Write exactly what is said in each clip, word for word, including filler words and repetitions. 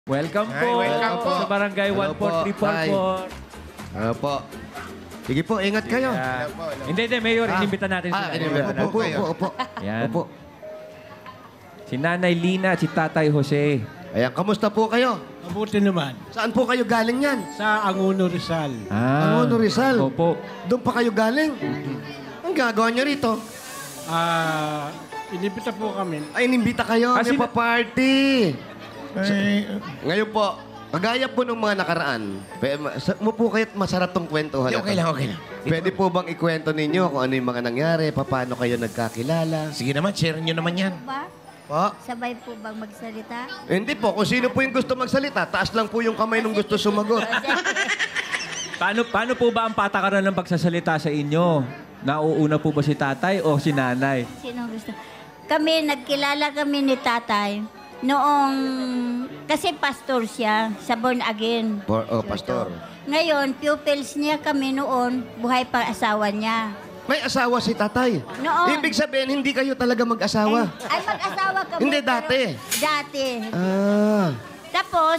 Welcome Ay, po. welcome po. Sa Barangay Hello one four three four po. four. Ano po? Sige po, ingat kayo. Yan. Hindi, hindi, Mayor. Ah. Inimbita natin sila. Ah, inimbita. Inimbita Opo, natin. opo, opo. Yan. Opo. Si Nanay Lina at si Tatay Jose. Ayan, kamusta po kayo? Mabuti naman. Saan po kayo galing yan? Sa Anguno Rizal. Ah. Angono, Rizal. Opo. Doon pa kayo galing? Ang gagawa niyo rito? Ah, inibita po kami. Ay, inimbita kayo. Ah, May sino- pa-party. Ay, Ngayon po, kagaya po ng mga nakaraan, pe- ma- sa- mo po kayo't masarap tong kwentuhan. okay lang, okay lang. Pwede po bang ikwento ninyo kung ano yung mga nangyari, paano kayo nagkakilala? Sige naman, share nyo naman yan. Ba? Po? Sabay po bang magsalita? Hindi po, kung sino po yung gusto magsalita, taas lang po yung kamay nung gusto sumagot. Paano, paano po ba ang patakaran ng pagsasalita sa inyo? Nauuna po ba si Tatay o si Nanay? Sino gusto? Kami, nagkilala kami ni tatay noong, kasi pastor siya, sa born again. Por- oh, pastor. Ngayon, pupils niya kami noon, buhay pa asawa niya. May asawa si tatay. Noon. Ibig sabihin, hindi kayo talaga mag-asawa. Ay, mag-asawa kami. Hindi, pero- dati. Dati. Ah. Tapos,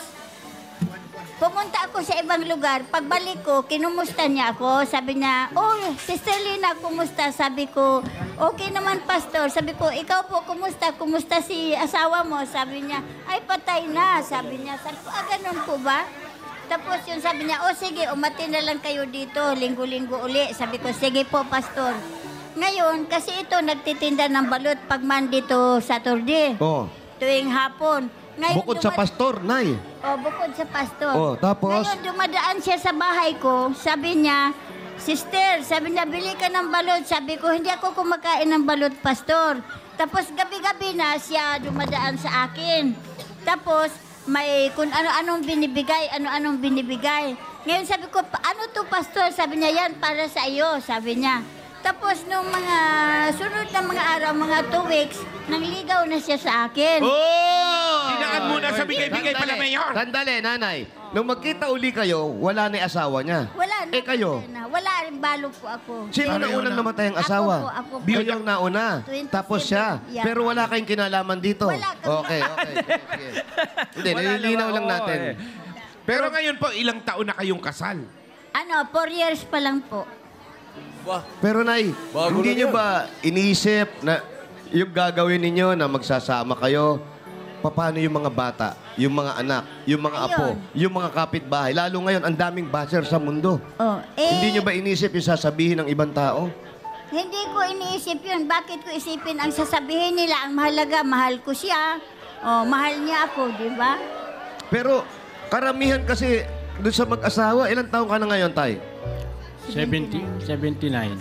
pumunta ako sa ibang lugar. Pagbalik ko, kinumusta niya ako. Sabi niya, oh, Sister Lina, kumusta? Sabi ko, okay naman, Pastor. Sabi ko, ikaw po, kumusta? Kumusta si asawa mo? Sabi niya, ay, patay na. Sabi niya, sabi ko, ah, ganun po ba? Tapos yun, sabi niya, oh, sige, umati na lang kayo dito. Linggo-linggo uli. Sabi ko, sige po, Pastor. Ngayon, kasi ito, nagtitinda ng balot pag Monday to Saturday. Oh. Tuwing hapon. Ngayon, Bukod sa dumad- pastor, Nay. Oh, bukod sa pastor. Oh, tapos? Ngayon, dumadaan siya sa bahay ko. Sabi niya, Sister, sabi niya, bili ka ng balot. Sabi ko, hindi ako kumakain ng balot, pastor. Tapos gabi-gabi na siya dumadaan sa akin. Tapos, may kung ano-anong binibigay, ano-anong binibigay. Ngayon sabi ko, "Pa- ano to, pastor? Sabi niya, yan, para sa iyo, sabi niya. Tapos, nung mga sunod na mga araw, mga two weeks, nangligaw na siya sa akin. Oh! Dinaan muna sa bigay-bigay pala, Mayor. Sandali, nanay. Nung magkita uli kayo, wala na yung asawa niya. Wala na. Eh, kayo? Wala, na. Wala rin, balo po ako. Sino na unang namatay ang Ako asawa? po, ako po. Kayo ang nauna. twenty-seven, Tapos siya. yeah. Pero wala kayong kinalaman dito. Wala kami. Okay, okay. Sige. Hindi, Wala nililinaw naman, lang oo, natin. eh. Pero ngayon po, ilang taon na kayong kasal? Ano, four years pa lang po. Pero nay, hindi niyo ba iniisip na yung gagawin ninyo na magsasama kayo, paano yung mga bata, yung mga anak, yung mga apo, Ayun. yung mga kapitbahay? Lalo ngayon, ang daming basher sa mundo. Oh, eh, Hindi niyo ba inisip yung sasabihin ng ibang tao? hindi ko iniisip yun. Bakit ko isipin ang sasabihin nila? Ang mahalaga, mahal ko siya. Oh, mahal niya ako, di ba? Pero karamihan kasi doon sa mag-asawa, ilang taon ka na ngayon, Tay? seventy, seventy-nine.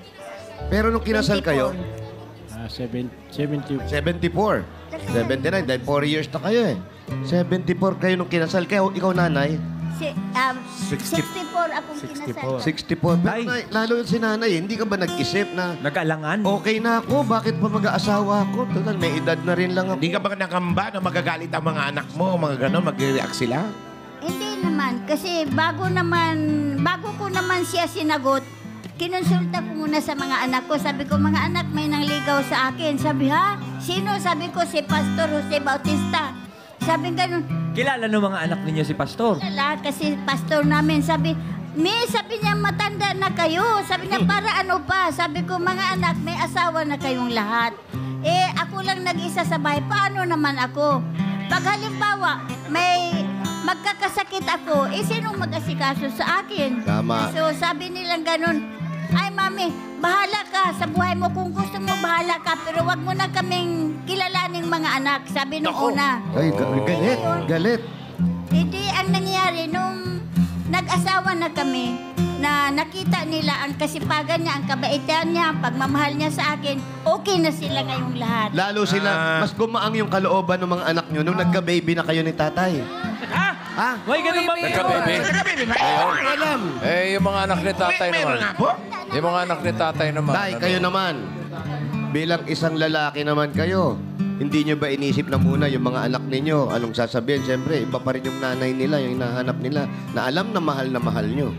Pero nung kinasal kayo, Ah, seven, seventy. seventy-four. seventy-nine, dahil four years na kayo eh. seventy-four kayo nung kinasal kayo. Ikaw, nanay, Si, um, sixty-four akong kinasal. sixty-four. Pero Ay. nay, lalo si nanay, hindi ka ba nag-isip na Nag-alangan? okay na ako, bakit pa mag-aasawa ako? Total, may edad na rin lang ako. Hindi ka ba nakamba na magagalit ang mga anak mo, mga gano'n, mag-react sila? Hindi naman. Kasi bago naman, bago ko naman siya sinagot, kinonsulta ko muna sa mga anak ko. Sabi ko, mga anak, may nangligaw sa akin. Sabi, ha? Sino? Sabi ko, si Pastor Jose Bautista. Sabi ganun, Kilala ng mga anak ninyo si Pastor? lala, kasi pastor namin. Sabi, Mi, sabi niya, matanda na kayo. Sabi niya, para ano pa? Sabi ko, mga anak, may asawa na kayong lahat. Eh, ako lang nag-isa sa bahay. Paano naman ako? Pag halimbawa, may magkakasakit ako, eh, sinong mag-asikaso sa akin? Tama. So, sabi nilang ganun, ay, mami, bahala ka sa buhay mo. Kung gusto mo, bahala ka. Pero wag mo na kaming kilalaning mga anak. Sabi nung una. Ay, ga- galit, galit. Hindi, ang nangyari, nung nag-asawa na kami, na nakita nila ang kasipagan niya, ang kabaitan niya, ang pagmamahal niya sa akin, okay na sila ngayong lahat. Lalo sila, Ah. mas gumaang yung kalooban ng mga anak nyo nung nagka-baby na kayo ni tatay. Ha? Ha? Why, ganun ba? Nagka-baby. Nagkababy ba? Hindi ko alam. Eh, yung mga anak ni tatay May- Meron naman. nga po. Yung mga anak ni tatay naman. Tay, Ano? kayo naman. Bilang isang lalaki naman kayo, hindi nyo ba inisip na muna yung mga anak ninyo? Anong sasabihin? Siyempre, iba pa rin yung nanay nila, yung hinahanap nila, na alam na mahal na mahal nyo.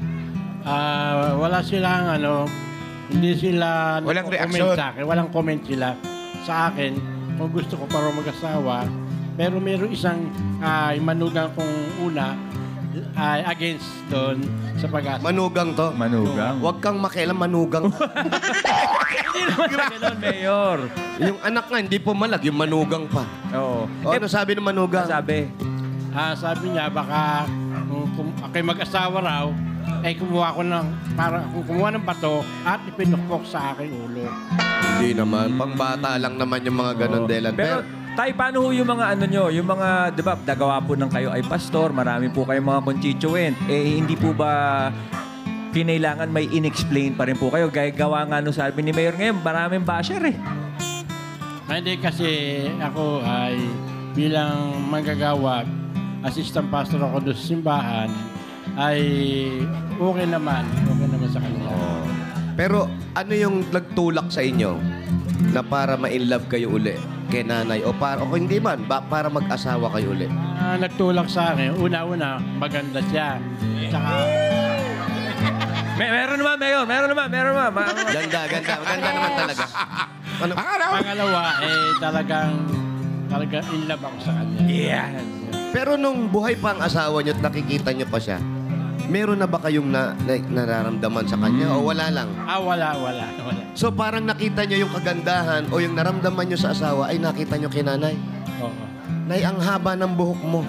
Ah, wala silang ano, hindi sila Walang nagko-comment reaksyon. sa akin. Walang comment sila sa akin. Kung gusto ko para mag-asawa, Pero meron isang uh, manugang kong una ay against doon sa pag-asa. Manugang to. Manugang. Huwag kang makialam, manugang. Hindi naman sa ganun, Mayor. Yung anak nga, hindi pumalag, yung manugang pa. Oo. O, ano sabi ng manugang? Sabi, Ah, sabi niya, baka kung, kung ako'y mag-asawa raw, ay kumuha ko ng, para, kung kumuha ng bato at ipinukpok sa aking ulo. Hindi naman. Pangbata lang naman yung mga ganun, Oo. Delan. Pero, Pero, tay, paano ho yung mga ano nyo? Yung mga, di ba, nagawa po ng kayo ay pastor, marami po kayong mga constituent. Eh, hindi po ba kinailangan may inexplain pa rin po kayo? Gaya gawa nga nung sabi ni Mayor ngayon, maraming basher eh. Ah, Hindi kasi ako ay bilang manggagawa, assistant pastor ako doon sa simbahan, ay okay naman. Okay naman sa kanila. pero ano yung nagtulak sa inyo na para ma-inlove kayo uli kay nanay? O para, o hindi man, ba, para mag-asawa kayo uli? Ah, nagtulak sa akin, una-una, maganda siya. Tsaka, May, meron naman, Mayor. Meron naman, meron naman. Ma- ma- Ganda, ganda. Ganda naman talaga. Ano? pangalawa, eh talagang, talagang in love ako sa kanya. Yes. Pero nung buhay pa ang asawa niyo at nakikita niyo pa siya, meron na ba kayong na, na, nararamdaman sa kanya o wala lang? Ah, wala, wala, wala. So parang nakita niyo yung kagandahan o yung naramdaman niyo sa asawa ay nakita niyo kay nanay. Oo. Nay, ang haba ng buhok mo.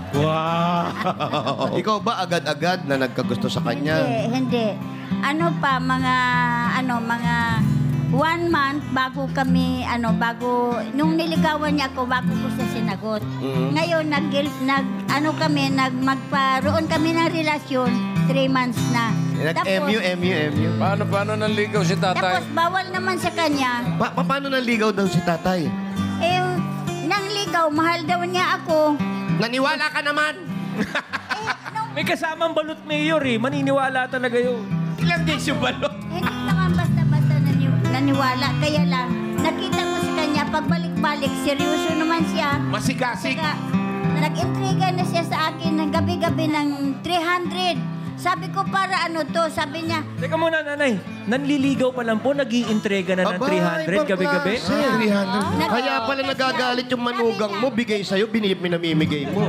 Wow! Ikaw ba agad-agad na nagkagusto sa kanya? Hindi, hindi. Ano pa, mga, ano, mga one month bago kami, ano, bago, nung niligawan niya ako, bago ko siya sinagot. Mhm. Ngayon, nag, nag, ano kami, nag, magparoon kami ng relasyon, three months na. Nag-M U, M U, M U. Paano, paano nanligaw si tapos tatay? bawal naman sa kanya. Pa pa- paano nanligaw daw si tatay? Eh, nang ligaw, mahal daw niya ako. Naniwala ka naman! Eh, nung, May kasamang balot, Mayor eh. Maniniwala talaga yun. Ilang days yung balot? hindi naman basta-basta nani, naniwala. Kaya lang, nakita ko sa kanya, pagbalik-balik, seryoso naman siya. Masigasig. Saka, nag-intriga na siya sa akin ng gabi-gabi ng three hundred. Sabi ko, para ano to? Sabi niya, Teka muna, nanay. Nanliligaw pa lang po, nag iintrega na ng Aba, three hundred ibang gabi-gabi. klase. three hundred. Nag- Kaya pala nagagalit yung manugang mo, bigay sa'yo, binip minamimigay mo.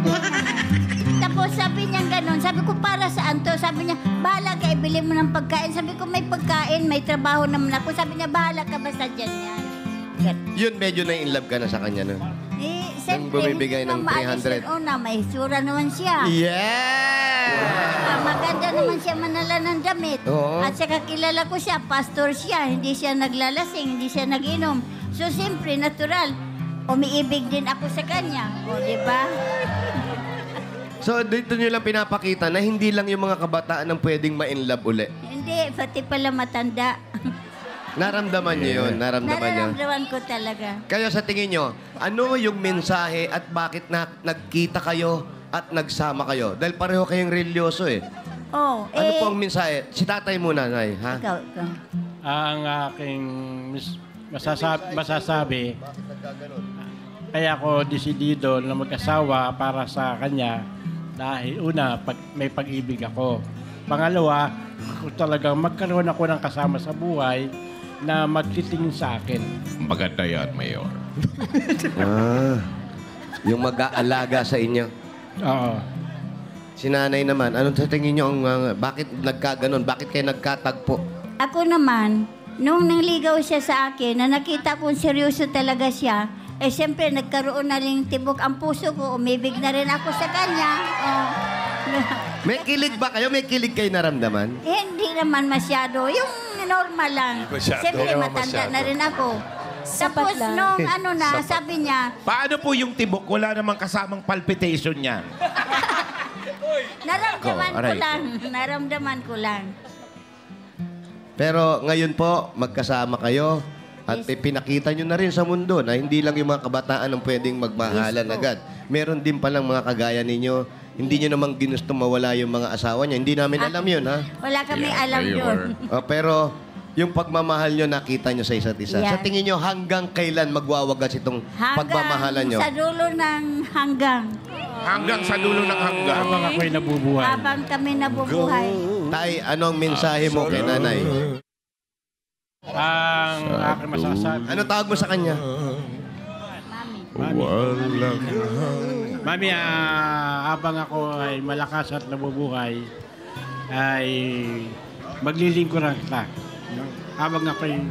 tapos sabi niya gano'n, sabi ko, para saan to? Sabi niya, bahala ka, ibili mo ng pagkain. Sabi ko, may pagkain, may trabaho naman ako. Sabi niya, bahala ka basta dyan yan. Gan- Yun, medyo na-inlove ka na sa kanya nun. Eh, Nang bumibigay ng three hundred. Una, may sura naman siya. Yeah! Ah, maganda naman siya manala ng damit. Oo. At saka kilala ko siya, pastor siya. Hindi siya naglalasing, hindi siya nag-inom. So, siyempre, natural. Umiibig din ako sa kanya. O, di ba? So, dito nyo lang pinapakita na hindi lang yung mga kabataan ang pwedeng ma-inlove uli. Hindi, pati pala matanda. Naramdaman nyo yun, naramdaman nyo. Nararamdaman ko talaga. Kaya sa tingin nyo, ano yung mensahe at bakit na, nagkita kayo at nagsama kayo? Dahil pareho kayong religyoso eh. Oh, Ano eh, po ang mensahe? Si tatay muna, Nay, ha? ikaw, ikaw. Ang aking mis- masasabi, masasabi kaya ako desidido na mag-asawa para sa kanya dahil una, pag, may pag-ibig ako. Pangalawa, ako talagang magkaroon ako ng kasama sa buhay na magtitingin sa akin. Maganda yan, Mayor. Ah, yung mag-aalaga sa inyo. Oo. Si nanay naman, anong sa tingin nyo, ang, uh, bakit nagkaganon? Bakit kayo nagkatagpo? Ako naman, nung nangligaw siya sa akin, na nakita kong seryoso talaga siya, eh siyempre nagkaroon na rin tibok ang puso ko, umibig na rin ako sa kanya. Oh. May kilig ba kayo? May kilig kayo naramdaman? Eh, hindi naman masyado. Yung normal lang. Masyado. Siyempre, Hindi naman matanda masyado. na rin ako. Tapos nung ano na, sabi niya, Paano po yung tibok? Wala namang kasamang palpitation niya. naramdaman Go, ko aray. lang. Naramdaman ko lang. Pero ngayon po, magkasama kayo at Yes. pinakita nyo na rin sa mundo na hindi lang yung mga kabataan ang pwedeng magmahalan Yes po. agad. Meron din palang mga kagaya ninyo, hindi nyo namang ginusto mawala yung mga asawa niya. Hindi namin Ah. alam yun, ha? Wala kami alam yun. O, pero yung pagmamahal nyo, nakita nyo sa isa't isa. Yeah. Sa tingin nyo, hanggang kailan magwawagas itong pagmamahalan nyo? sa dulo ng hanggang. Hanggang sa dulo ng hanggang. Habang ako'y nabubuhay. Habang kami nabubuhay. Tay, anong mensahe mo kay nanay? Ang aking masasabi, Ano tawag mo sa kanya? Mami. Walang Mami, ah, habang ako ay malakas at nabubuhay, ay maglilingkuran kita. No? Habang ako ay...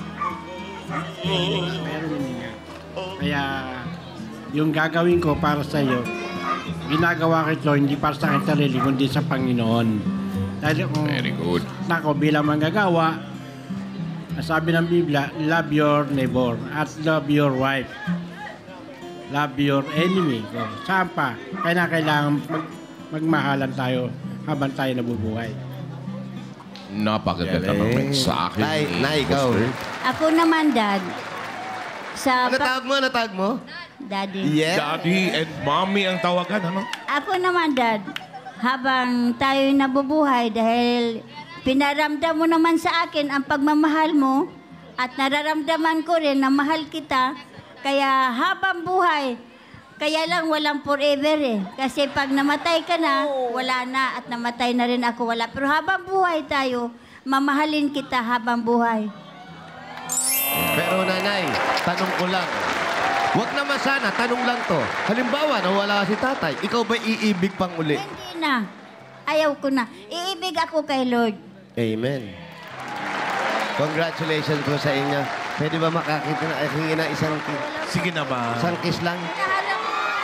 Meron yun nga. Kaya yung gagawin ko para sa iyo, ginagawa ko ito hindi para sa akin sarili, kundi sa Panginoon. Dahil kung Very good. ako bilang manggagawa, sabi ng Biblia, love your neighbor at love your wife. Love your enemy. So, saan pa? Kaya na kailangan mag magmahalan tayo habang tayo nabubuhay. Napakaganda ng mensahe. Nay, ni nay, ikaw. Pastor. Ako naman, Dad. Sa Ano pa- tawag mo? Ano tawag mo? Daddy. Yeah. Daddy and mommy ang tawagan, ano? Ako naman, Dad. Habang tayo nabubuhay dahil pinaramdam mo naman sa akin ang pagmamahal mo at nararamdaman ko rin na mahal kita. Kaya habang buhay, kaya lang walang forever eh. Kasi pag namatay ka na, wala na at namatay na rin ako, wala. Pero habang buhay tayo, mamahalin kita habang buhay. Pero nanay, tanong ko lang. Huwag naman sana, tanong lang to. Halimbawa, nawala si tatay, ikaw ba iibig pang uli? Hindi na. Ayaw ko na. Iibig ako kay Lord. Amen. Congratulations po sa inyo. Pwede ba makakita na, eh, hingi na isang, Sige na ba? isang kiss lang? Naharap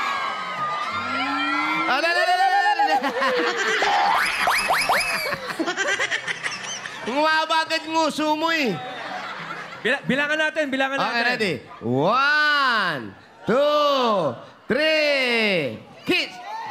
Ah, la, la, la, la, la, la. Ngumaba agad nguso mo eh. Bila- bilangan natin, bilangan natin. Okay, ready? One, two, three, kiss!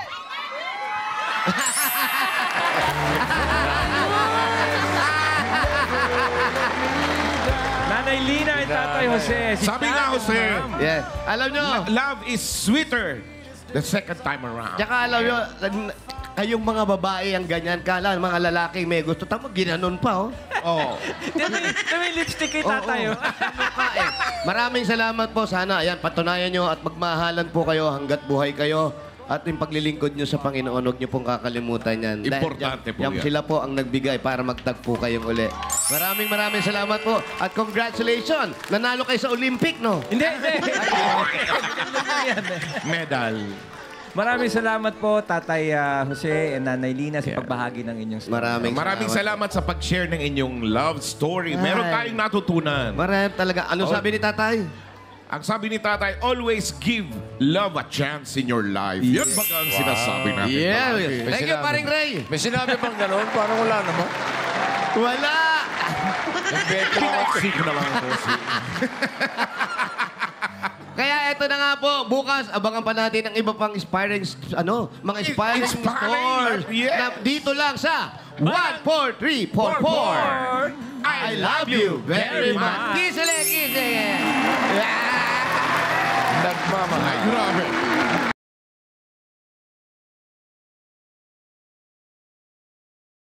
Nanay Lina at Tatay Jose. Si Sabi nga, Tatay Jose, Ma'am. Yeah. Alam nyo, love is sweeter the second time around. tsaka alam nyo, kayong mga babae ang ganyan, kala mga lalaki may gusto, tama, ginanon pa, oh. Oh. Yan may, yan may lipstick kay Oo, Tatay. oo. oh. Mukha, eh. Maraming salamat po. Sana, ayan, patunayan nyo at magmahalan po kayo hanggat buhay kayo. At yung paglilingkod nyo sa Panginoon, huwag nyo pong kakalimutan yan. Dahil Importante yan- po yan yan. Sila po ang nagbigay para magtagpo kayong uli. Maraming maraming salamat po. At congratulations! Nanalo kayo sa Olympic, no? Hindi, hindi. Medal. Maraming salamat po, Tatay ah, Jose and Nanay Lina, sa pagbahagi ng inyong story. Maraming, Maraming salamat sa pag-share ng inyong love story. Meron Ay. tayong natutunan. Maraming talaga. Ano Oh. sabi ni tatay? Ang sabi ni tatay, always give love a chance in your life. Yan ba ang sinasabi natin? Yeah. palagi? Thank you, paring Ray. May sinabi bang gano'n? Parang wala naman. Wala! Pinaksik na lang ako. Kaya eto na nga po, bukas abangan pa natin ang iba pang inspiring, ano, mga inspiring, Inspiring, stores yeah. na dito lang sa one four three four four. I love you very much. Kiss ulit, kiss ulit. Nagmamahal. Ay, grabe.